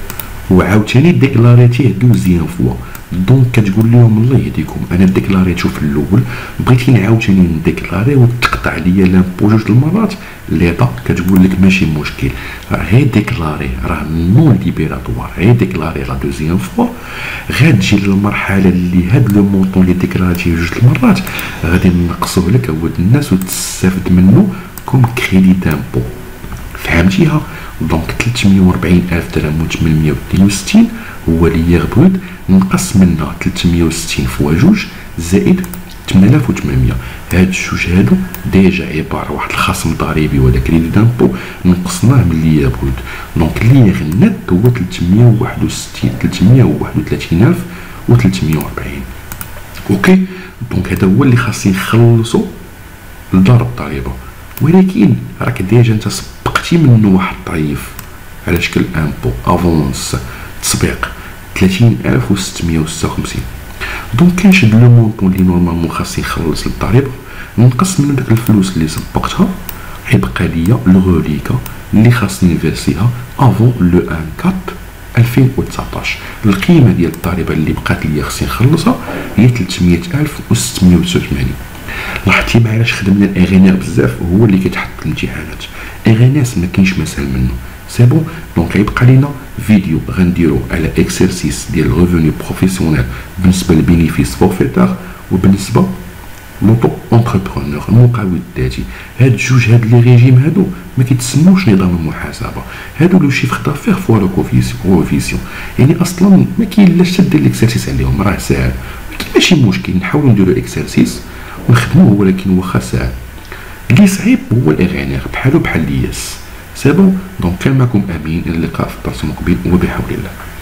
وعاوتاني ديكلاريتيه دوزيام فوا، دونك كتقول لهم الله يهديكم انا ديكلاريتو في الاول، بغيتي عاوتاني نديكلاري وتقطع ليا لامبو جوج المرات، ليطا كتقول لك ماشي مشكل، راه غير ديكلاري، راه نون ليبيراتوار، غير ديكلاري لا دوزيام فوا، غتجي للمرحله اللي هاد لو مونطون اللي ديكلاريتيه جوج المرات غادي نقصوه لك اود الناس وتستافد منه كوم كريدي دامبو. فهمتيها؟ دونك ثلاثمية وأربعين ألف درهم و ثمنمية واثنين وستين هو ليير بروت، نقص منها ثلاثمية وستين فوا جوج زائد ثمانية آلاف وثمنمية. هاد الجوج هادو ديجا عباره واحد الخصم ضريبي ولا كريدي دامبو نقصناه من ليير بروت، دونك ليير نت هو ثلاثمية وواحد وستين ثلاثمية وواحد وثلاثين ألف و ثلاثمية وأربعين. اوكي. دونك هذا هو اللي خاصين نخلصو لدار الضريبه، ولكن راك ديجا انت سبقتي منه واحد الطريف على شكل امبو افونس تسبيق ثلاثين ألف وستمية وستة وخمسين. دونك كنشد لو مونطون اللي نورمالمون خاصني نخلص للضريبه، نقص من داك الفلوس اللي سبقتها، غيبقى ليا لو روليكا اللي خاصني نفيرسيها افون لو واحد أربعة ألفين وتسعطاش. القيمه ديال الضريبه اللي بقات ليا خاصني نخلصها هي ثلاثمية ألف وستمية وتسعة وثمانين. لاحظتي معايا علاش خدمنا الاغينير بزاف؟ هو اللي كيتحط في الامتحانات. اغينيس ما كاينش مسهل منه. سي بون. دونك غيبقى لينا فيديو غنديرو على اكسرسيس ديال الريفوني بروفيسيونيل بالنسبه للبينيفيس فورفيتار وبالنسبه لوطو اونتربرونور المقاول الذاتي. هاد جوج هاد لي ريجيم هادو ما كيتسموش نظام المحاسبه، هادو لو شيفر دافير فوا لو كوفيسيون، يعني اصلا ما كاين لا حتى دير الاكسرسيس عليهم، راه ساهل، ماشي مشكل نحاولوا نديرو اكسرسيس ونخدموه، ولكن واخا ساهل. اللي صعيب هو الاغينير بحالو بحال الياس. سي بون. دونك كان معكم امين، الى اللقاء في الدرس المقبل وبحول الله.